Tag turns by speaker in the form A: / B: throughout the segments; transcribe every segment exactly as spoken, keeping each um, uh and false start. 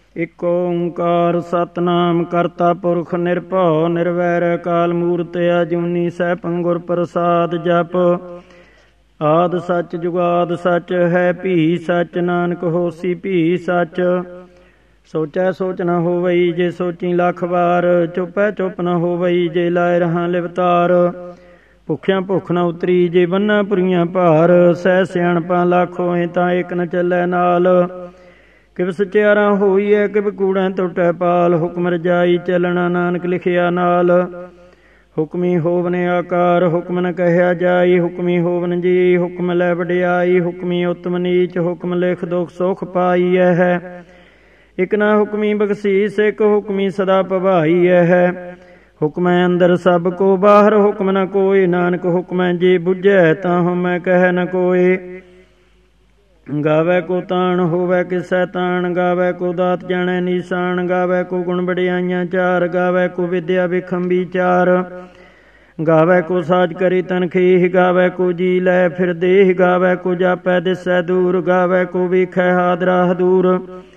A: ਇਕ ਓਂਕਾਰ ਸਤਿਨਾਮ ਕਰਤਾ ਪੁਰਖ ਨਿਰਭਉ ਨਿਰਵੈਰ ਅਕਾਲ ਮੂਰਤ ਅਜੂਨੀ ਸੈਭੰ ਗੁਰ ਪ੍ਰਸਾਦ ਜਪ। ਆਦਿ ਸੱਚ ਜੁਗਾਦ ਸੱਚ ਹੈ ਭੀ ਸੱਚ ਨਾਨਕ ਹੋਸੀ ਭੀ ਸੱਚ। ਸੋਚੈ ਸੋਚ ਨ ਹੋਵਈ ਜੇ ਸੋਚੀ ਲੱਖ ਵਾਰ, ਚੁੱਪੈ ਚੁੱਪ ਨ ਹੋਵਈ ਜੇ ਲਾਇ ਰਹਾਂ ਲਿਵਤਾਰ। ਭੁੱਖਿਆਂ ਭੁੱਖ ਨ ਉਤਰੀ ਜੇ ਬੰਨਾ ਪੁਰੀਆਂ ਭਾਰ, ਸਹਿ ਸਿਆਣਪਾਂ ਲੱਖ ਹੋਏ ਤਾਂ ਇੱਕ ਨ ਚੱਲੈ ਨਾਲ। ਕਿਵ ਸਚਿਆਰਾ ਹੋਈਐ ਕਿਵ ਕੂੜੈ ਟੁੱਟੈ ਪਾਲ, ਹੁਕਮ ਰਜਾਈ ਚੱਲਣਾ ਨਾਨਕ ਲਿਖਿਆ ਨਾਲ। ਹੁਕਮੀ ਹੋਵਨ ਆਕਾਰ ਹੁਕਮ ਨ ਕਹਿਆ ਜਾਈ, ਹੁਕਮੀ ਹੋਵਨ ਜੀ ਹੁਕਮ ਲੈ ਵਡਿਆਈ। ਹੁਕਮੀ ਉਤਮ ਨੀਚ ਹੁਕਮ ਲਿਖ ਦੁਖ ਸੁਖ ਪਾਈਐ ਹੈ। ਇਕ ਨਾ ਹੁਕਮੀ ਬਖਸ਼ੀਸ ਇਕ ਹੁਕਮੀ ਸਦਾ ਭਵਾਈਐ ਹੈ। ਹੁਕਮੈ ਅੰਦਰ ਸਭ ਕੋ ਬਾਹਰ ਹੁਕਮ ਨ ਕੋਇ, ਨਾਨਕ ਹੁਕਮੈ ਜੇ ਬੁਝੈ ਤਾਂ ਹਉਮੈ ਕਹਿ ਨ ਕੋਇ। ਗਾਵੈ ਕੋ ਤਾਣ ਹੋਵੈ ਕਿਸੈ ਤਾਣ, ਗਾਵੈ ਕੋ ਦਾਤ ਜਾਣੈ ਨੀਸਾਨ। ਗਾਵੈ ਕੋ ਗੁਣ ਵਡਿਆਈਆਂ ਚਾਰ, ਗਾਵੈ ਕੋ ਵਿਦਿਆ ਬਿਖਮ ਵਿਚਾਰ। ਗਾਵੈ ਕੋ ਸਾਜ ਕਰੀ ਤਨਖੀਹ, ਗਾਵੈ ਕੋ ਜੀ ਲੈ ਫਿਰ ਦੇਹ। ਗਾਵੈ ਕੋ ਜਾਪੈ ਦਿਸੈ ਦੂਰ, ਗਾਵੈ ਕੋ ਵੇਖੈ ਹਾਦਰਾ ਦੂਰ।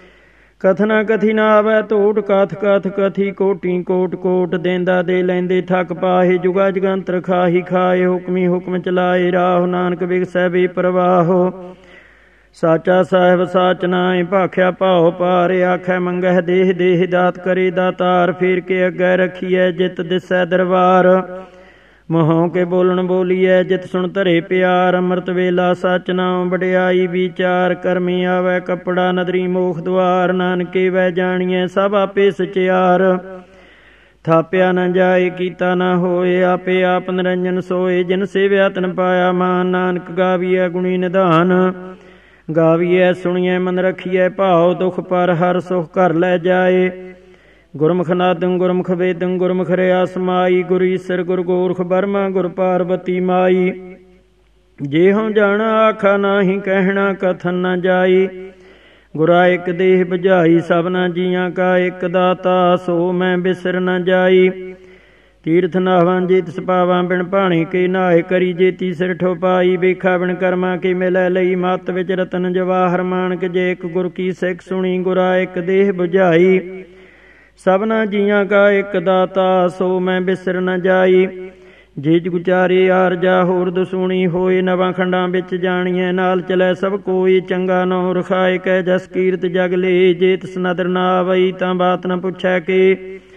A: ਕਥਨਾ ਕਥੀ ਨਾ ਆਵੈ ਧੋਟ, ਕਥ ਕਥ ਕਥੀ ਕੋਟੀ ਕੋਟ ਕੋਟ। ਦੇਂਦਾ ਦੇ ਲੈਂਦੇ ਥੱਕ ਪਾਹੇ, ਜੁਗਾ ਜਗੰਤਰ ਖਾਹੀ ਖਾਏ। ਹੁਕਮੀ ਹੁਕਮ ਚਲਾਏ ਰਾਹ, ਨਾਨਕ ਵਿਗਸੈ ਵੀ ਪ੍ਰਵਾਹੋ। ਸਾਚਾ ਸਾਹਿਬ ਸਾਚ ਨਾਇ ਭਾਖਿਆ ਭਾਉ ਪਾਰ, ਆਖੈ ਮੰਗਹਿ ਦੇਹ ਦੇਹ ਦਾਤ ਕਰੇ ਦਾਤਾਰ। ਫੇਰ ਕੇ ਅੱਗੇ ਰੱਖੀਐ ਜਿਤ ਦਿਸੈ ਦਰਬਾਰ, ਮੂੰਹੋਂ ਕੇ ਬੋਲਣ ਬੋਲੀਐ ਜਿਤ ਸੁਣ ਧਰੇ ਪਿਆਰ। ਅੰਮ੍ਰਿਤ ਵੇਲਾ ਸਚ ਨਾਉ ਵਡਿਆਈ ਵਿਚਾਰ, ਕਰਮੀ ਆਵੈ ਕੱਪੜਾ ਨਦਰੀ ਮੋਖ ਦੁਆਰ। ਨਾਨਕੇ ਵੈ ਜਾਣੀਐ ਸਭ ਆਪੇ ਸਚਿਆਰ, ਥਾਪਿਆ ਨ ਜਾਏ ਕੀਤਾ ਨ ਹੋਏ। ਆਪੇ ਆਪ ਨਿਰੰਜਨ ਸੋਏ, ਜਿਨ ਸੇਵਿਆ ਤਿਨ ਪਾਇਆ ਮਾਨ। ਨਾਨਕ ਗਾਵੀਐ ਗੁਣੀ ਨਿਧਾਨ, ਗਾਵੀਐ ਸੁਣੀਐ ਮਨ ਰਖੀਐ ਭਾਉ। ਦੁਖ ਪਰ ਹਰ ਸੁਖ ਘਰ ਲੈ ਜਾਏ, ਗੁਰਮੁਖ ਨਾਦੰ ਗੁਰਮੁਖ ਵੇਦੰ ਗੁਰਮੁਖ ਰਿਆ ਸਮਾਈ। ਗੁਰ ਈਸਰ ਗੁਰ ਗੋਰਖ ਬਰਮਾ ਗੁਰ ਪਾਰਬਤੀ ਮਾਈ। ਜੇ ਹਉ ਜਾਣਾ ਆਖਾ ਨਾਹੀ ਕਹਿਣਾ, ਕਥਨ ਨ ਜਾਈ। ਗੁਰਾ ਇੱਕ ਦੇਹ ਬੁਝਾਈ, ਸਭਨਾ ਜੀਆਂ ਕਾ ਇੱਕ ਦਾਤਾ। ਸੋ ਮੈਂ ਬਿਸਰ ਨ ਜਾਈ। ਤੀਰਥ ਨਾਵਾਂ ਜੇ ਤਿਸ ਪਾਵਾਂ ਬਿਨ ਭਾਣੇ ਕੇ ਨਾਏ। ਕਰੀ ਜੇ ਤੀਸਰ ਠੋ ਪਾਈ, ਵੇਖਾ ਬਿਨ ਕਰਮਾਂ ਕੇ ਮਿਲੈ ਲਈ। ਮੱਤ ਵਿੱਚ ਰਤਨ ਜਵਾਹਰ ਮਾਨਕ, ਜੇ ਇੱਕ ਗੁਰ ਕੀ ਸਿੱਖ ਸੁਣੀ। ਗੁਰਾ ਇੱਕ ਦੇਹ ਬੁਝਾਈ, ਸਭਨਾ ਜੀਆਂ ਕਾ ਇੱਕ ਦਾਤਾ। ਸੋ ਮੈਂ ਬਿਸਰ ਨ ਜਾਈ। ਜੇ ਜੁਗਚਾਰੇ ਆਰਜਾ ਹੋਰ ਦਸੂਣੀ ਹੋਏ, ਨਵਾਂ ਖੰਡਾਂ ਵਿੱਚ ਜਾਣੀਐ ਨਾਲ ਚਲੈ ਸਭ ਕੋਈ। ਚੰਗਾ ਨੌ ਰਖਾਏ ਕੈ ਜਸ ਕੀਰਤ ਜਗ ਲੇ, ਜੇ ਤਿਸ ਨਦਰ ਨਾ ਆਵਈ ਤਾਂ ਬਾਤ ਨ ਪੁੱਛੈ ਕੇ।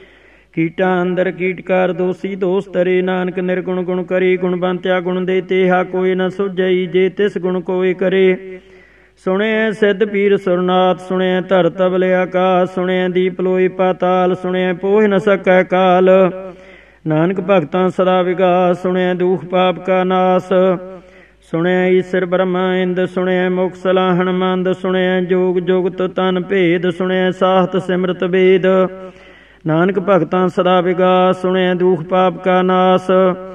A: ਕੀਟਾਂ ਅੰਦਰ ਕੀਟਕਾਰ ਦੋਸੀ ਦੋਸ ਤਰੇ, ਨਾਨਕ ਨਿਰਗੁਣ ਗੁਣ ਕਰੇ। ਗੁਣਵੰਤਿਆ ਗੁਣ ਦੇ ਤੇਹਾ ਕੋਈ ਨ ਸੁਝਈ, ਜੇ ਤਿਸ ਗੁਣ ਕੋਈ ਕਰੇ। ਸੁਣਿਐ ਸਿੱਧ ਪੀਰ ਸੁਰਨਾਥ, ਸੁਣਿਐ ਧਰ ਤਬਲ ਆਕਾਸ। ਸੁਣਿਐ ਦੀਪ ਲੋਈ ਪਾਤਾਲ, ਸੁਣਿਐ ਪੋਹਿ ਨ ਸਕੈ ਕਾਲ। ਨਾਨਕ ਭਗਤਾਂ ਸਦਾ ਵਿਗਾਸ, ਸੁਣਿਐ ਦੂਖ ਪਾਪ ਕਾ ਨਾਸ। ਸੁਣਿਐ ਈਸਰ ਬ੍ਰਹਮਾ ਇੰਦ, ਸੁਣਿਐ ਮੁਖ ਸਲਾਹਣ ਮੰਦ। ਸੁਣਿਐ ਜੋਗ ਜੁਗਤ ਤਨ ਭੇਦ, ਸੁਣਿਐ ਸਾਹਤ ਸਿਮਰਤ ਵੇਦ। ਨਾਨਕ ਭਗਤਾਂ ਸਦਾ ਵਿਗਾਸ, ਸੁਣਿਐ ਦੂਖ ਪਾਪ ਕਾ ਨਾਸ।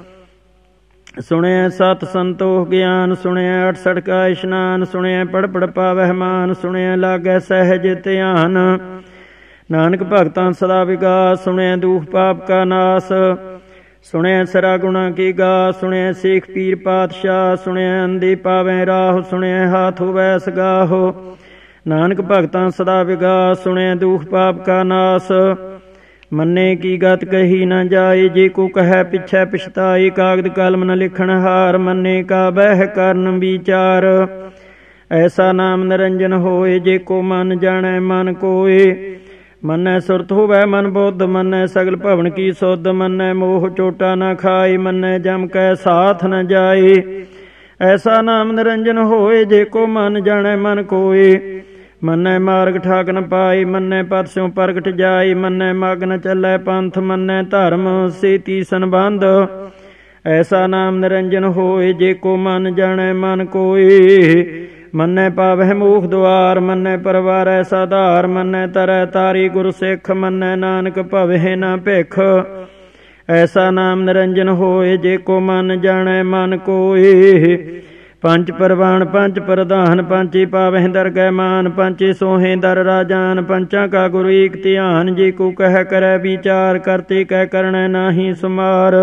A: ਸੁਣਿਐ ਸਤ ਸੰਤੋਖ ਗਿਆਨ, ਸੁਣਿਐ ਅਠਸਠ ਕਾ ਇਸ਼ਨਾਨ। ਸੁਣਿਐ ਪੜ ਪੜ ਪਾਵਹਿ ਮਾਨ, ਸੁਣਿਐ ਲਾਗੈ ਸਹਿਜ ਧਿਆਨ। ਨਾਨਕ ਭਗਤਾਂ ਸਦਾ ਵਿਗਾਸ, ਸੁਣਿਐ ਦੂਖ ਪਾਪ ਕਾ ਨਾਸ। ਸੁਣਿਐ ਸਰਾ ਗੁਣਾ ਕੀ ਗਾ, ਸੁਣਿਐ ਸੇਖ ਪੀਰ ਪਾਤਸ਼ਾਹ। ਸੁਣਿਐ ਅੰਧੇ ਪਾਵੈ ਰਾਹ, ਸੁਣਿਐ ਹਾਥ ਹੋਵੈ ਸਗਾਹੋ। ਨਾਨਕ ਭਗਤਾਂ ਸਦਾ ਵਿਗਾਸ, ਸੁਣਿਐ ਦੂਖ ਪਾਪ ਕਾ ਨਾਸ। ਮੰਨੇ ਕੀ ਗਤ ਕਹੀ ਨ ਜਾਏ, ਜੇ ਕੋ ਕਹਿ ਪਿਛੈ ਪਛਤਾਏ। ਕਾਗਦ ਕਲਮ ਨ ਲਿਖਣ ਹਾਰ, ਮੰਨੇ ਕਾ ਬਹਿ ਕਰਨ ਵਿਚਾਰ। ਐਸਾ ਨਾਮ ਨਿਰੰਜਨ ਹੋਏ, ਜੇ ਕੋ ਮਨ ਜਾਣੈ ਮਨ ਕੋਏ। ਮੰਨੈ ਸੁਰਤ ਹੋਵੈ ਮਨ ਬੁੱਧ, ਮੰਨੈ ਸਗਲ ਭਵਨ ਕੀ ਸੁਧ। ਮੰਨੈ ਮੋਹ ਚੋਟਾ ਨ ਖਾਏ, ਮੰਨੈ ਜਮ ਕੈ ਸਾਥ ਨ ਜਾਏ। ਐਸਾ ਨਾਮ ਨਿਰੰਜਨ ਹੋਏ, ਜੇ ਕੋ ਮਨ ਜਾਣੈ ਮਨ ਕੋਏ। ਮੰਨੈ ਮਾਰਗ ਠਾਕ ਨ ਪਾਏ, ਮੰਨੈ ਪਤ ਸਿਉ ਪ੍ਰਗਟ ਜਾਏ। ਮੰਨੈ ਮਗ ਨ ਚੱਲੈ ਪੰਥ, ਮੰਨੈ ਧਰਮ ਸੇਤੀ ਸੰਬੰਧ। ਐਸਾ ਨਾਮ ਨਿਰੰਜਨ ਹੋਏ, ਜੇ ਕੋ ਮਨ ਜਾਣੈ ਮਨ ਕੋਏ। ਮੰਨੈ ਪਾਵਹਿ ਮੋਖ ਦੁਆਰ, ਮੰਨੈ ਪਰਵਾਰੈ ਸਾਧਾਰ। ਮੰਨੈ ਤਰੈ ਤਾਰੀ ਗੁਰ ਸਿੱਖ, ਮੰਨੈ ਨਾਨਕ ਭਵਹਿ ਨ ਭਿਖ। ਐਸਾ ਨਾਮ ਨਿਰੰਜਨ ਹੋਏ, ਜੇ ਕੋ ਮਨ ਜਾਣੈ ਮਨ ਕੋਏ। ਪੰਜ ਪਰਵਾਨ ਪੰਜ ਪ੍ਰਧਾਨ, ਪੰਚੇ ਪਾਵਹਿ ਦਰਗਹਿ ਮਾਨ। ਪੰਚੇ ਸੋਹੇ ਦਰ ਰਾਜਾਨ, ਪੰਚਾਂ ਕਾ ਗੁਰੂ ਏਕ ਧਿਆਨ। ਜੇ ਕੋ ਕਹਿ ਕਰੈ ਵਿਚਾਰ, ਕਰਤੇ ਕਹਿ ਕਰਣੈ ਨਾਹੀ ਸੁਮਾਰ।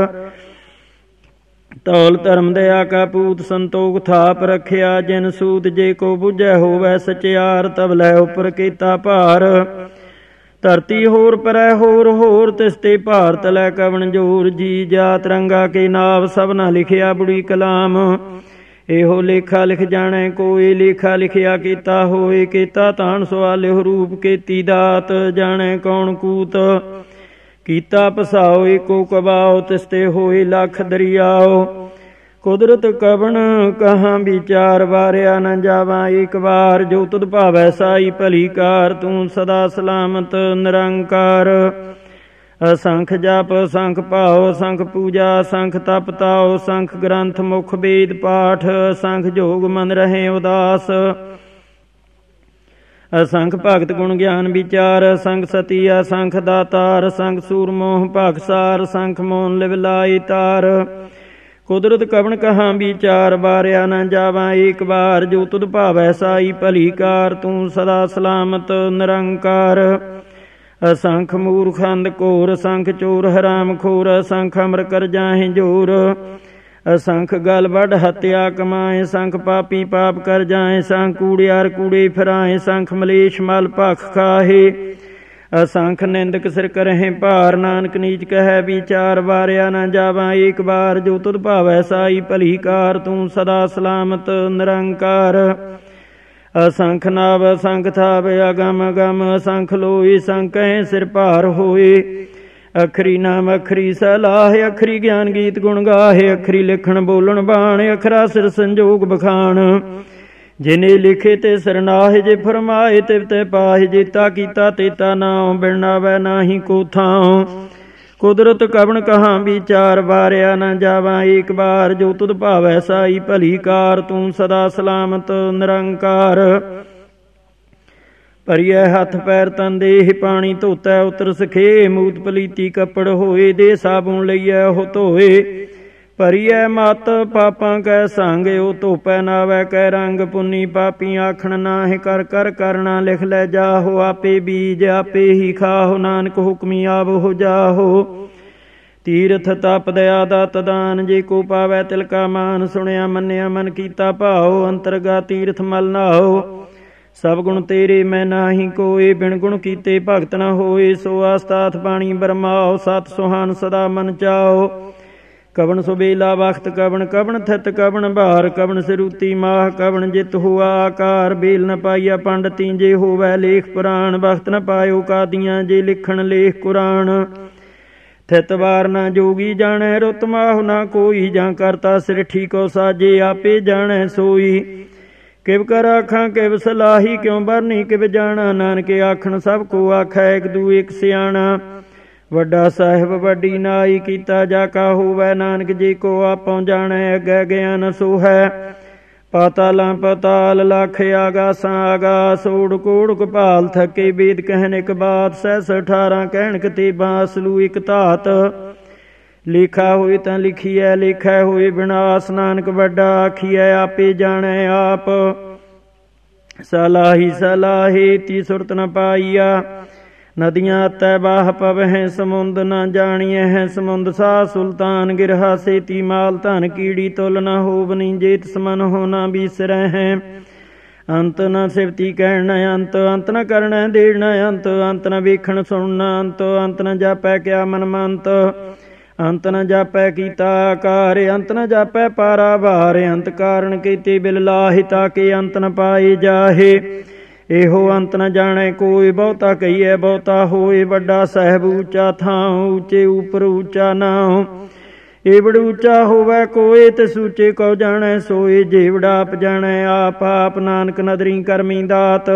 A: ਧੌਲ ਧਰਮ ਦਇਆ ਕਾ ਪੂਤ, ਸੰਤੋਖ ਥਾਪ ਰੱਖਿਆ ਜਿਨ ਸੂਤ। ਜੇ ਕੋ ਬੁਝੈ ਹੋਵੈ ਸਚਿਆਰ, ਤਬ ਲੈ ਉਪਰ ਕੀਤਾ ਭਾਰ। ਧਰਤੀ ਹੋਰ ਪਰੈ ਹੋਰ ਹੋਰ, ਤਿਸ ਤੇ ਭਾਰਤ ਲੈ ਕਵਣ ਜੋਰ। ਜੀ ਜਾਤ ਰੰਗਾ ਕੇ ਨਾਵ, ਸਭਨਾ ਲਿਖਿਆ ਬੁੜੀ ਕਲਾਮ। ਇਹੋ ਲੇਖਾ ਲਿਖ ਜਾਣੈ ਕੋਈ, ਲੇਖਾ ਲਿਖਿਆ ਕੀਤਾ ਹੋਏ। ਕੀਤਾ ਤਾਣ ਸਵਾਲਿਓ ਰੂਪ, ਕੀਤੀ ਦਾਤ ਜਾਣੈ ਕੌਣ ਕੂਤ। ਕੀਤਾ ਪਸਾਓ ਏਕੋ ਕਬਾਓ, ਤਿਸ ਤੇ ਹੋਏ ਲੱਖ ਦਰਿਆਓ। ਕੁਦਰਤ ਕਵਣ ਕਹਾਂ ਵਿਚਾਰ, ਵਾਰਿਆ ਨ ਜਾਵਾਂ ਏਕ ਵਾਰ। ਜੋ ਤੁਧ ਭਾਵੈ ਸਾਈ ਭਲੀ ਕਾਰ, ਤੂੰ ਸਦਾ ਸਲਾਮਤ ਨਿਰੰਕਾਰ। ਅਸੰਖ ਜਪ ਅਸੰਖ ਭਾਉ, ਅਸੰਖ ਪੂਜਾ ਅਸੰਖ ਤਪ ਤਾਉ। ਅਸੰਖ ਗ੍ਰੰਥ ਮੁਖ ਵੇਦ ਪਾਠ, ਅਸੰਖ ਜੋਗ ਮਨ ਰਹੇ ਉਦਾਸ। ਅਸੰਖ ਭਗਤ ਗੁਣ ਗਿਆਨ ਵਿਚਾਰ, ਅਸੰਖ ਸਤੀ ਅਸੰਖ ਦਾਤਾਰ। ਅਸੰਖ ਸੂਰਮੋਹ ਭਾਗਸਾਰ, ਅਸੰਖ ਮੋਨ ਲਿਵ ਲਾਈ ਤਾਰ। ਕੁਦਰਤ ਕਵਣ ਕਹਾਂ ਵਿਚਾਰ, ਵਾਰਿਆ ਨ ਜਾਵਾਂ ਏਕ ਵਾਰ। ਜੋ ਤੁਧ ਭਾਵੈ ਸਾਈ ਭਲੀ ਕਾਰ, ਤੂੰ ਸਦਾ ਸਲਾਮਤ ਨਿਰੰਕਾਰ। ਅਸੰਖ ਮੂਰਖ ਅੰਧ ਘੋਰ, ਅਸੰਖ ਚੋਰ ਹਰਾਮ ਖੋਰ। ਅਸੰਖ ਅਮਰ ਕਰ ਜਾਹੇ ਜੋਰ, ਅਸੰਖ ਗਲ ਵੱਢ ਹੱਤਿਆ ਕਮਾਏ। ਅਸੰਖ ਪਾਪੀ ਪਾਪ ਕਰ ਜਾਏ, ਅਸੰਖ ਕੂੜਿਆਰ ਕੂੜੇ ਫਿਰਾਏ। ਅਸੰਖ ਮਲੇਸ਼ ਮਲ ਭਖ ਖਾਹੇ, ਅਸੰਖ ਨਿੰਦਕ ਸਿਰ ਕਰਹਿ ਭਾਰ। ਨਾਨਕ ਨੀਚ ਕਹਿ ਵਿਚਾਰ, ਵਾਰਿਆ ਨ ਜਾਵਾਂ ਏਕ ਵਾਰ। ਜੋ ਤੁਧ ਭਾਵੈ ਸਾਈ ਭਲੀ ਕਾਰ, ਤੂੰ ਸਦਾ ਸਲਾਮਤ ਨਿਰੰਕਾਰ। ਅਸੰਖ ਨਾਵ ਅਸੰਖ ਥਾਵ, ਅਗਮ ਅਗਮ ਅਸੰਖ ਲੋਏ। ਅਸੰਖੈ ਸਿਰ ਭਾਰ ਹੋਏ, ਅਖਰੀ ਨਾਮ ਅਖਰੀ ਸਲਾਹ। ਅਖਰੀ ਗਿਆਨ ਗੀਤ ਗੁਣ ਗਾਹੇ, ਅਖਰੀ ਲਿਖਣ ਬੋਲਣ ਬਾਣ। ਅਖਰਾ ਸਿਰ ਸੰਜੋਗ ਬਖਾਣ, ਜਿਨੇ ਲਿਖੇ ਤੇ ਸਰਨਾਹੇ। ਜੇ ਫਰਮਾਏ ਤਿਵ ਤੇ ਪਾਹੇ, ਜੇਤਾ ਕੀਤਾ ਤੇਤਾ ਨਾਉ। ਬਿਨ ਨਾਵੈ ਨਾਹੀ ਕੋ ਥਾਉ। ਕੁਦਰਤ ਕਵਣ ਕਹਾਂ ਵਿਚਾਰ, ਵਾਰਿਆ ਨ ਜਾਵਾਂ ਏਕ ਵਾਰ। ਜੋ ਤੁਧ ਭਾਵੈ ਸਾਈ ਭਲੀ ਕਾਰ, ਤੂੰ ਸਦਾ ਸਲਾਮਤ ਨਿਰੰਕਾਰ। ਭਰੀਐ ਹੱਥ ਪੈਰ ਤਨ ਦੇਹ, ਪਾਣੀ ਧੋਤੈ ਉਤਰ ਸਖੇ। ਮੂਤ ਪਲੀਤੀ ਕੱਪੜ ਹੋਏ, ਦੇ ਸਾਬੁਨ ਲਈਐ ਉਹ ਧੋਏ। ਭਰੀਐ ਮਤ ਪਾਪਾਂ ਕੈ ਸੰਗ, ਉਹ ਧੋਪੈ ਨਾਵੈ ਕੈ ਰੰਗ। ਪੁੰਨੀ ਪਾਪੀ ਆਖਣ ਨਾਹਿ, ਕਰ ਕਰ ਕਰਨਾ ਲਿਖ ਲੈ ਜਾਹੋ। ਆਪੇ ਬੀਜ ਆਪੇ ਹੀ ਖਾਹੋ, ਨਾਨਕ ਹੁਕਮੀ ਆਵੋ ਜਾਹੋ। ਤੀਰਥ ਤਪ ਦਇਆ ਦਾਤ ਦਾਨ, ਜੇ ਕੋ ਪਾਵੈ ਤਿਲ ਕਾ ਮਾਨ। ਸੁਣਿਆ ਮੰਨਿਆ ਮਨ ਕੀਤਾ ਭਾਉ, ਅੰਤਰਗਾ ਤੀਰਥ ਮਲ ਨਾਉ। ਸਭ ਗੁਣ ਤੇਰੇ ਮੈਂ ਨਾਹੀ ਕੋਏ, ਬਿਨ ਗੁਣ ਕੀਤੇ ਭਗਤ ਨ ਹੋਏ। ਸੋ ਆਸਤਾਥ ਬਾਣੀ ਬਰਮਾਓ, ਸਤ ਸੁਹਾਨ ਸਦਾ ਮਨ ਚਾਓ। ਕਵਣ ਸੁਬੇਲਾ ਵਖਤ ਕਵਣ, ਕਵਣ ਥਿਤ ਕਵਣ ਭਾਰ। ਕਵਣ ਸਿਰੂਤੀ ਮਾਹ, ਕਵਣ ਜਿਤ ਹੁਆ ਆਕਾਰ। ਬੇਲ ਨ ਪਾਈਆ ਪੰਡਤੀ, ਜੇ ਹੋਵੈ ਲੇਖ ਪੁਰਾਣ। ਵਖਤ ਨ ਪਾਇਓ ਕਾਦੀਆਂ, ਜੇ ਲਿਖਣ ਲੇਖ ਕੁਰਾਨ। ਥਿਤ ਵਾਰ ਨਾ ਜੋਗੀ ਜਾਣੈ, ਰੁੱਤ ਮਾਹੁ ਨਾ ਕੋਈ। ਜਾਂ ਕਰਤਾ ਸਿਰ ਠੀਕੋ ਸਾਜੇ, ਆਪੇ ਜਾਣੈ ਸੋਈ। ਕਿਵ ਕਰ ਆਖਾਂ ਕਿਵ ਸਲਾਹੀ, ਕਿਉ ਬਰਨੀ ਕਿਵ ਜਾਣਾ। ਨਾਨਕ ਆਖਣ ਸਭ ਕੋ ਆਖੈ, ਇਕ ਦੂ ਇਕ ਸਿਆਣਾ। ਵੱਡਾ ਸਾਹਿਬ ਵੱਡੀ ਨਾਈ, ਕੀਤਾ ਜਾ ਕਾ ਹੋਵੈ। ਨਾਨਕ ਜੀ ਕੋ ਆਪਉ ਜਾਣੈ, ਅੱਗੇ ਗਿਆਨ ਸੋ ਹੈ। ਪਾਤਾਲਾਂ ਪਤਾਲ ਲੱਖ, ਆਗਾਸਾਂ ਆਗਾਸ। ਓੜਕ ਓੜਕ ਭਾਲ ਥਕੇ, ਵੇਦ ਕਹਿਣ ਇਕ ਬਾਤ। ਸਹਿਸ ਅਠਾਰਾਂ ਕਹਿਣ ਕਿਤਾਬਾਂ, ਅਸਲੂ ਇਕ ਧਾਤ। ਲਿਖਾ ਹੋਏ ਤਾਂ ਲਿਖੀਐ, ਲਿਖੈ ਹੋਏ ਵਿਨਾਸ਼। ਨਾਨਕ ਵੱਡਾ ਆਖੀਐ, ਆਪੇ ਜਾਣੈ ਆਪ। ਸਲਾਹੀ ਸਲਾਹੇ ਤੀ ਸੁਰਤ ਨ ਪਾਈਆ। ਨਦੀਆਂ ਤੈ ਬਾਹ ਪਵਹਿ, ਸਮੁੰਦ ਨਾ ਜਾਣੀਐ ਹੈ ਸਮੁੰਦ। ਸਾਹ ਸੁਲਤਾਨ ਗਿਰਹਾ ਸੇਤੀ ਮਾਲ, ਧਨ ਕੀੜੀ ਤੁਲ ਨ ਹੋਵਨੀ। ਜੇਤ ਸਮਨ ਹੋ ਨਾ ਬੀਸਰੈ ਹੈ। ਅੰਤ ਨ ਸਿਵਤੀ ਕਹਿਣ ਅੰਤ, ਅੰਤ ਨ ਕਰਨੈ ਦੇਣ ਅੰਤ। ਅੰਤ ਨ ਵੇਖਣ ਸੁਣਨ ਅੰਤ, ਅੰਤ ਨ ਜਾਪੈ ਕਿਆ ਮਨ ਮੰਤ। ਅੰਤ ਨ ਜਾਪੈ ਕੀਤਾ ਆਕਾਰ, ਅੰਤ ਨ ਜਾਪੈ ਪਾਰਾਵਾਰ। ਅੰਤ ਕਾਰਨ ਕੀਤੇ ਬਿਲ ਲਾਹੇ, ਤਾਕੇ ਅੰਤ ਨ ਪਾਏ ਜਾਹੇ। ਇਹੋ ਅੰਤ ਨ ਜਾਣੈ ਕੋਈ, ਬਹੁਤਾ ਕਹੀਐ ਬਹੁਤਾ ਹੋਏ। ਵੱਡਾ ਸਾਹਿਬ ਉੱਚਾ ਥਾਉ, ਉੱਚੇ ਉਪਰ ਉੱਚਾ ਨਾਉ। ਏਵੜ ਉੱਚਾ ਹੋਵੈ ਕੋਏ, ਤਿਸ ਉੱਚੇ ਕਉ ਜਾਣੈ ਸੋਏ। ਜੇਵੜ ਆਪ ਜਾਣੈ ਆਪ, ਆਪ ਨਾਨਕ ਨਦਰੀ ਕਰਮੀ ਦਾਤ।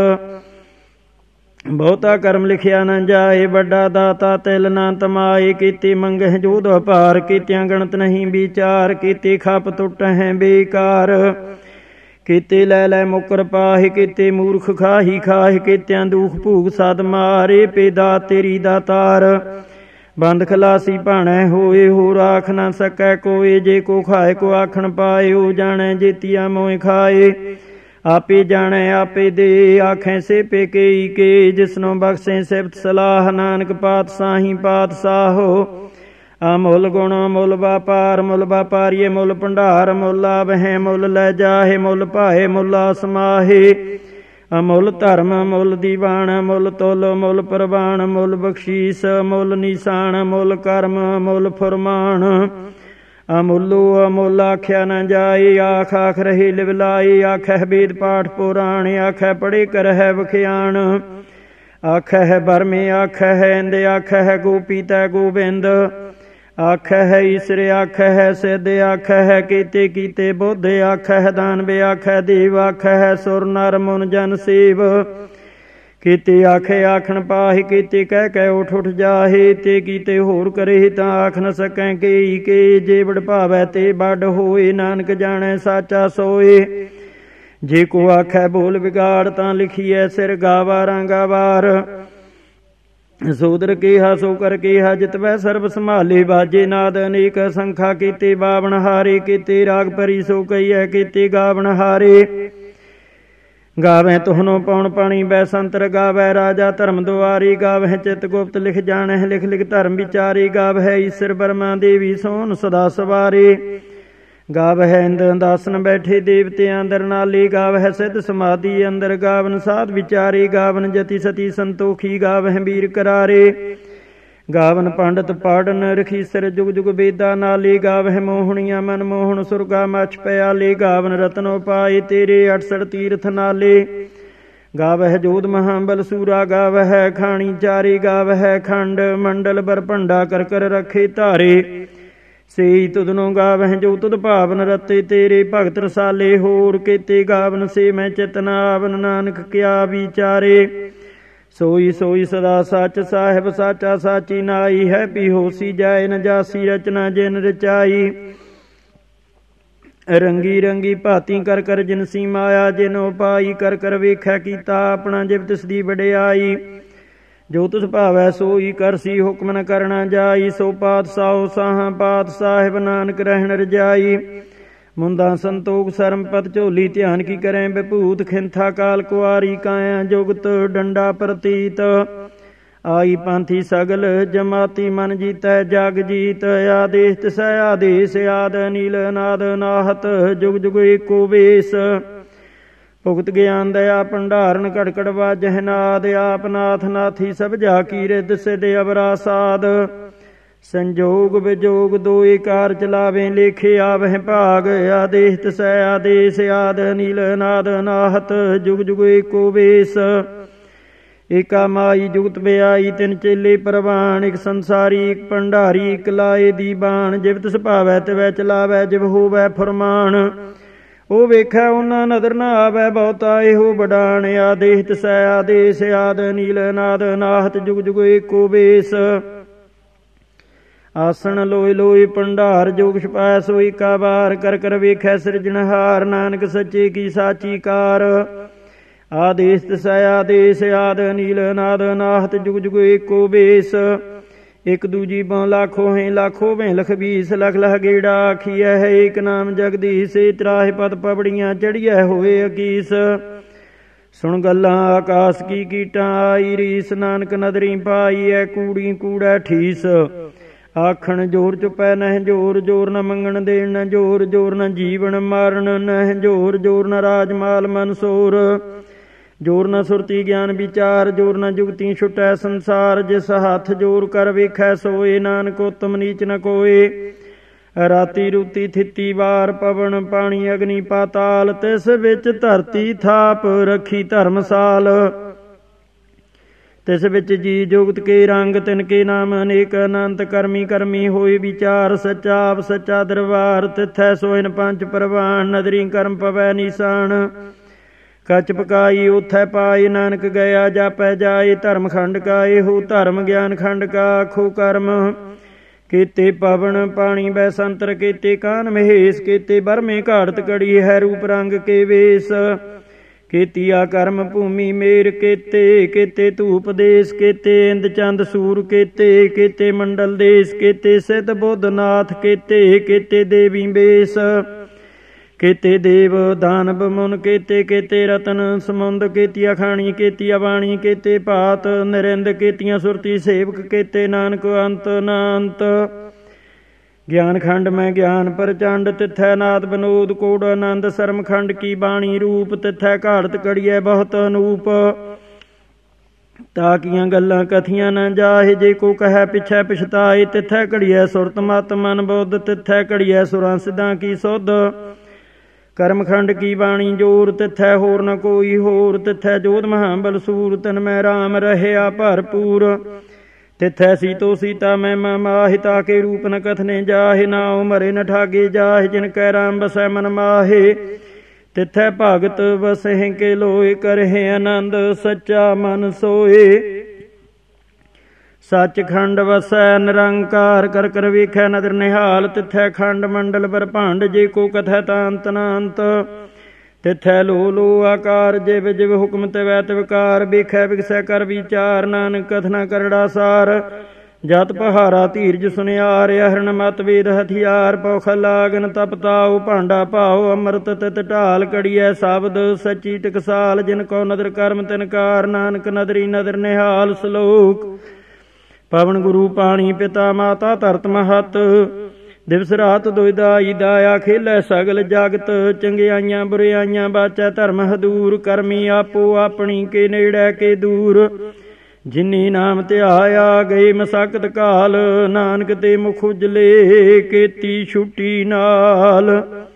A: ਬਹੁਤਾ ਕਰਮ ਲਿਖਿਆ ਨ ਜਾਏ, ਵੱਡਾ ਦਾਤਾ ਤਿਲ ਨਾ ਤਮਾਏ। ਕੀਤੇ ਮੰਗਹਿ ਜੋਧ ਅਪਾਰ, ਕੀਤਿਆਂ ਗਣਤ ਨਹੀਂ ਵਿਚਾਰ। ਕੀਤੇ ਖਪ ਟੁੱਟਹਿ ਬੇਕਾਰ, ਕੀਤੇ ਲੈ ਲੈ ਮੁਕਰ ਪਾਹੇ। ਕੀਤੇ ਮੂਰਖ ਖਾਹੀ ਖਾਹੇ, ਕੀਤਿਆਂ ਦੁਖ ਭੂਖ ਸਦ ਮਾਰੇ। ਪੇ ਦਾਤ ਤੇਰੀ ਦਾਤਾਰ, ਬੰਦ ਖਲਾਸੀ ਭਾਣੈ ਹੋਏ। ਹੋਰ ਆਖ ਨਾ ਸਕੈ ਕੋਏ, ਜੇ ਕੋ ਖਾਏ ਕੋ ਆਖਣ ਪਾਏ। ਉਹ ਜਾਣੈ ਜੇਤੀਆ ਮੋਇ ਖਾਏ, ਆਪੇ ਜਾਣੈ ਆਪੇ ਦੇ। ਆਖੈ ਸੇ ਪੇ ਕੇਈ ਕੇ, ਜਿਸਨੋ ਬਖਸ਼ੇ ਸਿਫਤ ਸਲਾਹ। ਨਾਨਕ ਪਾਤਸ਼ਾਹੀ ਪਾਤਸ਼ਾਹੋ, ਅਮੁੱਲ ਗੁਣ ਮੁੱਲ ਵਾਪਾਰ। ਮੁੱਲ ਵਾਪਾਰੀਏ ਮੁੱਲ ਭੰਡਾਰ, ਮੁੱਲ ਆਵਹਿ ਮੁੱਲ ਲੈ ਜਾਹੇ। ਮੁੱਲ ਭਾਏ ਮੁੱਲ ਆਸਮਾਹੇ, ਅਮੁੱਲ ਧਰਮ ਮੁੱਲ ਦੀਵਾਨ ਮੁੱਲ ਤੁਲ ਮੁੱਲ ਪ੍ਰਵਾਨ ਮੁੱਲ ਬਖਸ਼ੀਸ ਮੁੱਲ ਨਿਸ਼ਾਨ ਮੁੱਲ ਕਰਮ ਮੁੱਲ ਫੁਰਮਾਨ ਅਮੁੱਲੋ ਅਮੁੱਲ ਆਖਿਆ ਨ ਜਾਏ ਆਖ ਆਖ ਰਹੀ ਲਿਵਲਾਈ ਆਖੈ ਵੇਦ ਪਾਠ ਪੁਰਾਣ ਆਖੈ ਪੜ੍ਹੇ ਕਰਹਿ ਵਖਿਆਣ ਆਖੈ ਹੈ ਬਰਮੇ ਆਖੈ ਹੈ ਇੰਦ ਆਖੈ ਹੈ ਗੋਪੀ ਤੈ ਗੋਬਿੰਦ ਆਖੈ ਹੈ ਈਸਰ ਆਖੈ ਹੈ ਸਿੱਧ ਆਖੈ ਹੈ ਕੀਤੇ ਕੀਤੇ ਬੁੱਧ ਆਖੈ ਹੈ ਦਾਨਵ ਆਖੈ ਦੇਵ ਆਖੈ ਹੈ ਸੁਰ ਨਰ ਮੁਨ ਜਨ ਸੇਵ ਕੀਤੇ ਆਖੇ ਆਖਣ ਪਾਹੀ ਕੀਤੇ ਕਹਿ ਕਹਿ ਉਠ ਉਠ ਜਾਹੇ ਤੇ ਕੀਤੇ ਹੋਰ ਕਰੇ ਤਾਂ ਆਖ ਨ ਸਕੈ ਕੇ ਕੇ ਜੇ ਵਡ ਭਾਵੈ ਤੇ ਵੱਡ ਹੋਏ ਨਾਨਕ ਜਾਣੈ ਸਾਚਾ ਸੋਏ ਜੇ ਕੋ ਆਖੈ ਬੋਲ ਵਿਗਾੜ ਤਾਂ ਲਿਖੀਐ ਸਿਰ ਗਾਵਾ ਰਾਂਗਾ ਵਾਰ ਸੋਦਰ ਕੇਹਾ ਸੋ ਕਰ ਕੇਹਾ ਜਿਤਵੈ ਸਰਬ ਸੰਭਾਲੇ ਬਾਜੇ ਨਾਦ ਅਨੇਕ ਸੰਖਾ ਕੀਤੇ ਬਾਵਨ ਹਾਰੇ ਕੀਤੇ ਰਾਗ ਭਰੀ ਸੋ ਕਹੀਐ ਕੀਤੇ ਗਾਵਨ ਹਾਰੇ ਗਾਵੈ ਤੁਹਨੋ ਪਉਣ ਪਾਣੀ ਬੈ ਸੰਤਰ ਗਾਵੈ ਰਾਜਾ ਧਰਮ ਦੁਆਰੀ ਗਾਵੈ ਚਿਤ ਗੁਪਤ ਲਿਖ ਜਾਣੈ ਲਿਖ ਲਿਖ ਧਰਮ ਵਿਚਾਰੀ ਗਾਵੈ ਈਸਰ ਬਰਮਾ ਦੇਵੀ ਸੋਨ ਸਦਾ ਸਵਾਰੇ ਗਾਵਹਿ ਇੰਦ ਦਾਸਨ ਬੈਠੇ ਦੇਵਤੇ ਅੰਦਰ ਨਾਲੀ ਗਾਵਹਿ ਸਿੱਧ ਸਮਾਧੀ ਅੰਦਰ ਗਾਵਨ ਸਾਧ ਵਿਚਾਰੇ ਗਾਵਨ ਜਤੀ ਸਤੀ ਸੰਤੋਖੀ ਗਾਵਹਿ ਵੀਰ ਕਰਾਰੇ ਗਾਵਨ ਪੰਡਤ ਪਾੜਨ ਰਖੀਸਰ ਜੁਗ ਜੁਗ ਵੇਦਾ ਨਾਲੀ ਗਾਵਹਿ ਮੋਹਣੀਆਂ ਮਨ ਮੋਹਣ ਸੁਰਗਾ ਮਛ ਪਿਆਲੇ ਗਾਵਨ ਰਤਨੋ ਪਾਏ ਤੇਰੇ ਅਠਸਠ ਤੀਰਥ ਨਾਲੇ ਗਾਵਹਿ ਜੋਧ ਮਹਾਬਲ ਸੂਰਾ ਗਾਵਹਿ ਖਾਣੀ ਚਾਰੀ ਗਾਵਹਿ ਖੰਡ ਮੰਡਲ ਬਰ ਭੰਡਾ ਕਰ ਕਰ ਰੱਖੇ ਧਾਰੇ ਸੇਈ ਤੁਧਨੋ ਗਾਵਹਿ ਜੋ ਤੁਧ ਭਾਵਨ ਰਤੇ ਤੇਰੇ ਭਗਤ ਰਸਾਲੇ ਹੋਰ ਕੀਤੇ ਗਾਵਨ ਸੇ ਮੈਂ ਚਿਤਨਾ ਆਵਨ ਨਾਨਕ ਕਿਆ ਵਿਚਾਰੇ ਸੋਈ ਸੋਈ ਸਦਾ ਸੱਚ ਸਾਹਿਬ ਸਾਚਾ ਸਾਚੀ ਨਾਈ ਹੈ ਪੀ ਹੋਸੀ ਜਾਏ ਨ ਜਾਸੀ ਰਚਨਾ ਜਿਨ ਰਚਾਈ ਰੰਗੀ ਰੰਗੀ ਭਾਤੀ ਕਰ ਕਰ ਜਿਨਸੀ ਮਾਇਆ ਜਿਨ ਉਪਾਈ ਕਰ ਕਰ ਵੇਖਿਆ ਕੀਤਾ ਆਪਣਾ ਜਿਵ ਤਿਸ ਦੀ ਵਡਿਆਈ ਜੋ ਤੁਸ ਭਾਵੈ ਸੋਈ ਕਰਸੀ ਹੁਕਮ ਨ ਕਰਨਾ ਜਾਈ ਸੋ ਪਾਤਸ਼ਾਹ ਸਾਹਾਂ ਪਾਤ ਸਾਹਿਬ ਨਾਨਕ ਰਹਿਣ ਰਜਾਈ ਮੁੰਦਾ ਸੰਤੋਖ ਸਰਮ ਪਦ ਝੋਲੀ ਧਿਆਨ ਕੀ ਕਰੈ ਵਿਭੂਤ ਖਿੰਥਾ ਕਾਲ ਕੁਆਰੀ ਕਾਇਆ ਜੁਗਤ ਡੰਡਾ ਪ੍ਰਤੀਤ ਆਈ ਪਾਂਥੀ ਸਗਲ ਜਮਾਤੀ ਮਨ ਜੀਤੈ ਜਗ ਜੀਤ ਆਦੇਸ਼ ਤਿਸੈ ਆਦੇਸ਼ ਆਦ ਨੀਲ ਨਾਦ ਨਾਹਤ ਜੁਗ ਜੁਗ ਏਕੋ ਵੇਸ ਭੁਗਤ ਗਿਆਨ ਦਇਆ ਭੰਡਾਰਨ ਘੜਕੜ ਵਾਜਹਿ ਨਾਦ ਆਪ ਨਾਥ ਨਾਥੀ ਸਭ ਜਾ ਕੀ ਰਿਦ ਸਿਧ ਅਵਰਾ ਸਾਧ ਸੰਜੋਗ ਵਿਜੋਗ ਦੋਏ ਕਾਰ ਚਲਾਵੇ ਲੇਖੇ ਆਵਹਿ ਭਾਗ ਆਦੇਸ਼ ਤਿਸੈ ਆਦੇਸ਼ ਆਦ ਨੀਲ ਨਾਦ ਨਾਹਤ ਜੁਗ ਜੁਗ ਏਕੋ ਵੇਸ ਏਕਾ ਮਾਈ ਜੁਗਤ ਵਿਆਈ ਤਿੰਨ ਚੇਲੇ ਪ੍ਰਵਾਨ ਇੱਕ ਸੰਸਾਰੀ ਇੱਕ ਭੰਡਾਰੀ ਇੱਕ ਲਾਏ ਦੀ ਬਾਣ ਜਿਵ ਤਿਸ ਭਾਵੈ ਤਿਵੈ ਚਲਾਵੈ ਜਿਵ ਹੋਵੈ ਫਰਮਾਨ ਉਹ ਵੇਖੈ ਉਹਨਾਂ ਨਦਰ ਨਾ ਆਵੈ ਬਹੁਤਾ ਇਹੋ ਬਡਾਣ ਆਦੇਸ਼ ਤਿਸੈ ਆਦੇਸ਼ ਆਦ ਨੀਲ ਨਾਦ ਨਾਹਤ ਜੁਗ ਜੁਗ ਏਕੋ ਵੇਸ ਆਸਣ ਲੋਇ ਲੋਇ ਭੰਡਾਰ ਜੋਗ ਛਪਾਇ ਸੋਈ ਕਾ ਵਾਰ ਕਰ ਕਰ ਵੇਖੈ ਸਿਰਜਣਹਾਰ ਨਾਨਕ ਸੱਚੇ ਕੀ ਸਾਚੀ ਕਾਰ ਆਦੇਸ਼ ਤਿਸੈ ਆਦੇਸ਼ ਆਦ ਨੀਲ ਨਾਦ ਨਾਹਤ ਜੁਗ ਜੁਗ ਏਕੋ ਵੇਸ ਇਕ ਦੂਜੀ ਬਉ ਲਾਖੋ ਹੈ ਲਾਖੋ ਵੇਂ ਲਖ ਬੀਸ ਲਖ ਲਖ ਗੇੜਾ ਆਖੀਐ ਹੈ ਏਕ ਨਾਮ ਜਗਦੀਸ਼ ਤਰਾਹਿ ਪਦ ਪਬੜੀਆਂ ਚੜੀਐ ਹੋਏ ਅਕੀਸ ਸੁਣ ਗੱਲਾਂ ਆਕਾਸ ਕੀ ਕੀਟਾਂ ਆਈ ਰੀਸ ਨਾਨਕ ਨਦਰੀ ਪਾਈ ਐ ਕੂੜੀ ਕੂੜੈ ਠੀਸ ਆਖਣ ਜੋਰ ਚੁਪੈ ਨਹਿ ਜੋਰ ਜੋਰ ਨ ਮੰਗਣ ਦੇਣ ਨ ਜੋਰ ਜੋਰ ਨ ਜੀਵਨ ਮਾਰਨ ਨਹਿ ਜੋਰ ਜੋਰ ਨ ਰਾਜ ਮਾਲ ਮਨਸੂਰ ਜੋਰ ਨ ਸੁਰਤੀ ਗਿਆਨ ਵਿਚਾਰ ਜੋਰ ਨ ਜੁਗਤੀ ਛੁਟੈ ਸੰਸਾਰ ਜਿਸ ਹੱਥ ਜੋਰ ਕਰ ਵੇਖੈ ਸੋਏ ਨਾਨਕ ਉਤਮ ਨੀਚ ਨ ਕੋਏ ਰਾਤੀ ਰੂਤੀ ਥਿੱਤੀ ਵਾਰ ਪਵਨ ਪਾਣੀ ਅਗਨੀ ਪਾਤਾਲ ਤਿਸ ਵਿੱਚ ਧਰਤੀ ਥਾਪ ਰੱਖੀ ਧਰਮਸਾਲ ਤਿਸ ਵਿੱਚ ਜੀ ਜੁਗਤ ਕੇ ਰੰਗ ਤਿਨ ਕੇ ਨਾਮ ਅਨੇਕ ਅਨੰਤ ਕਰਮੀ ਕਰਮੀ ਹੋਏ ਵਿਚਾਰ ਸੱਚਾ ਆਪ ਸੱਚਾ ਦਰਬਾਰ ਤਿਥੈ ਸੋਇਨ ਪੰਜ ਪ੍ਰਵਾਨ ਨਦਰੀ ਕਰਮ ਪਵੈ ਨਿਸ਼ਾਨ ਕਚ ਪਕਾਈ ਉਥੈ ਪਾਏ ਨਾਨਕ ਗਿਆ ਜਾਪੈ ਜਾਏ ਧਰਮ ਖੰਡ ਕਾ ਇਹੋ ਧਰਮ ਗਿਆਨ ਖੰਡ ਕਾ ਆਖੋ ਕਰਮ ਕੀਤੇ ਪਵਨ ਪਾਣੀ ਬੈ ਸੰਤਰ ਕੀਤੇ ਕਾਨ ਮਹੇਸ਼ ਕੀਤੇ ਬਰਮੇ ਘਾੜਤ ਕੜੀ ਹੈ ਰੂਪ ਰੰਗ ਕੇ ਵੇਸ ਕੀਤੀਆ ਕਰਮ ਭੂਮੀ ਮੇਰ ਕੀਤੇ ਕੀਤੇ ਧੂਪ ਦੇਸ ਕੀਤੇ ਇੰਦ ਚੰਦ ਸੂਰ ਕੀਤੇ ਕੀਤੇ ਮੰਡਲ ਦੇਸ ਕੀਤੇ ਸਿੱਧ ਬੁੱਧ ਨਾਥ ਕੀਤੇ ਕੀਤੇ ਦੇਵੀ ਬੇਸ ਕੀਤੇ ਦੇਵ ਦਾਨਵ ਮੁਨ ਕੀਤੇ ਕੀਤੇ ਰਤਨ ਸਮੁੰਦ ਕੀਤੀਆ ਖਾਣੀ ਕੀਤੀਆ ਬਾਣੀ ਕੀਤੇ ਭਾਤ ਨਰਿੰਦ ਕੀਤੀਆਂ ਸੁਰਤੀ ਸੇਵਕ ਕੀਤੇ ਨਾਨਕ ਅੰਤ ਨਾ ਅੰਤ ਗਿਆਨ ਖੰਡ ਮੈਂ ਗਿਆਨ ਪ੍ਰਚੰਡ ਤਿੱਥੈ ਨਾਦ ਬਨੋਦ ਕੋੜ ਆਨੰਦ ਸਰਮ ਖੰਡ ਕੀ ਬਾਣੀ ਰੂਪ ਤਿੱਥੈ ਘਾੜਤ ਕੜੀਐ ਬਹੁਤ ਅਨੂਪ ਤਾਕੀਆਂ ਗੱਲਾਂ ਕਥੀਆਂ ਨਾ ਜਾਹੇ ਜੇ ਕੋ ਕਹੈ ਪਿਛੈ ਪਛਤਾਏ ਤਿੱਥੈ ਘੜੀਐ ਸੁਰਤ ਮਤ ਮਨ ਬੁੱਧ ਤਿੱਥੈ ਘੜੀਐ ਸੁਰਾਂ ਸਿੱਧਾਂ ਕੀ ਸੁਧ ਕਰਮ ਖੰਡ ਕੀ ਬਾਣੀ ਜੋਰ ਤਿੱਥੈ ਹੋਰ ਨ ਕੋਈ ਹੋਰ ਤਿੱਥੈ ਜੋਧ ਮਹਾਬਲ ਸੂਰ ਤਨ ਮੈਂ ਰਾਮ ਰਹਿਆ ਭਰਪੂਰ ਤਿੱਥੈ ਸੀਤੋ ਸੀਤਾ ਮੈਂ ਮਾਹਿ ਤਾਕੇ ਰੂਪ ਨ ਕਥਨੇ ਜਾਹੇ ਨਾਉ ਮਰੇ ਨ ਠਾਗੇ ਜਾਹੇ ਜਿਨ ਕੈ ਰਾਮ ਬਸੈ ਮਨ ਮਾਹੇ ਤਿੱਥੈ ਭਗਤ ਵਸਹਿ ਕੇ ਲੋਏ ਕਰਹਿ ਆਨੰਦ ਸੱਚਾ ਮਨ ਸੋਏ ਸੱਚਖੰਡ ਵਸੈ ਨਿਰੰਕਾਰ ਕਰ ਕਰ ਵੇਖੈ ਨਦਰ ਨਿਹਾਲ ਤਿੱਥੈ ਖੰਡ ਮੰਡਲ ਬ੍ਰਹਮੰਡ ਜੇ ਕੋ ਕਥੈ ਤਾਂ ਅੰਤ ਨਾ ਅੰਤ ਤਿੱਥੈ ਲੋ ਲੋ ਆਕਾਰ ਜਿਵ ਜਿਵ ਹੁਕਮ ਤਿਵੈ ਤਿਵਕਾਰ ਵੇਖੈ ਵਿਗਸੈ ਕਰ ਵਿਚਾਰ ਨਾਨਕ ਕਥਨਾ ਕਰੜਾ ਸਾਰ ਜਤ ਪਹਾਰਾ ਧੀਰਜ ਸੁਨਿਆਰ ਹਰਨ ਮਤ ਵੇਦ ਹਥਿਆਰ ਪੌਖ ਲਾਗਨ ਤਪ ਤਾਉ ਭਾਂਡਾ ਭਾਉ ਅੰਮ੍ਰਿਤ ਤਿਤ ਢਾਲ ਕੜੀਐ ਸ਼ਬਦ ਸੱਚੀ ਟਕਸਾਲ ਜਿਨ ਕੋ ਨਦਰ ਕਰਮ ਤਿਨ ਕਾਰ ਨਾਨਕ ਨਦਰੀ ਨਦਰ ਨਿਹਾਲ ਸਲੋਕ ਪਵਨ ਗੁਰੂ ਪਾਣੀ ਪਿਤਾ ਮਾਤਾ ਧਰਤ ਮਹਤ ਦਿਵਸ ਰਾਤ ਦੁਇਦਾਈ ਦਾਇਆ ਖੇਲੈ ਸਗਲ ਜਗਤ ਚੰਗਿਆਈਆਂ ਬੁਰਿਆਈਆਂ ਬਾਚੈ ਧਰਮ ਹਦੂਰ ਕਰਮੀ ਆਪੋ ਆਪਣੀ ਕੇ ਨੇੜੈ ਕੇ ਦੂਰ ਜਿਨੀ ਨਾਮ ਧਿਆਇਆ ਗਏ ਮਸਕਤ ਕਾਲ ਨਾਨਕ ਤੇ ਮੁਖ ਉਜਲੇ ਕੀਤੀ ਛੁੱਟੀ ਨਾਲ।